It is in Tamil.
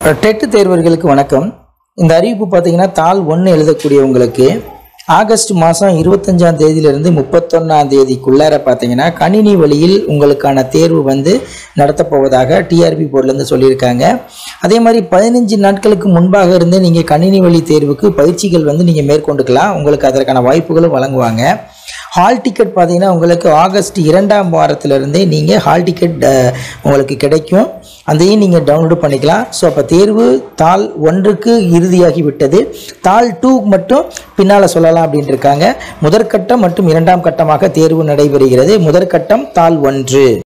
டெட் தேர்வர்களுக்கு வணக்கம். இந்த அறிவிப்பு பார்த்தீங்கன்னா தாள் 1 எழுதக்கூடியவங்களுக்கு ஆகஸ்ட் மாதம் 25ஆம் தேதியிலிருந்து 31ஆம் தேதிக்குள்ளார பார்த்தீங்கன்னா கணினி வழியில் உங்களுக்கான தேர்வு நடத்தப்போவதாக டிஆர்பி போர்ட்லேருந்து சொல்லியிருக்காங்க. அதே மாதிரி 15 நாட்களுக்கு முன்பாக இருந்து நீங்கள் கணினி வழி தேர்வுக்கு பயிற்சிகள் நீங்கள் மேற்கொண்டுக்கலாம். உங்களுக்கு அதற்கான வாய்ப்புகளும் வழங்குவாங்க. ஹால் டிக்கெட் பார்த்தீங்கன்னா உங்களுக்கு ஆகஸ்ட் 2ஆம் வாரத்திலிருந்தே நீங்கள் ஹால் டிக்கெட் உங்களுக்கு கிடைக்கும். அதையும் நீங்கள் டவுன்லோடு பண்ணிக்கலாம். ஸோ அப்போ தேர்வு தாள் 1க்கு இறுதியாகி விட்டது. தாள் 2 மட்டும் பின்னால் சொல்லலாம் அப்படின்ட்டு இருக்காங்க. முதற்கட்டம் மற்றும் 2ஆம் கட்டமாக தேர்வு நடைபெறுகிறது. முதற்கட்டம் தாள் 1.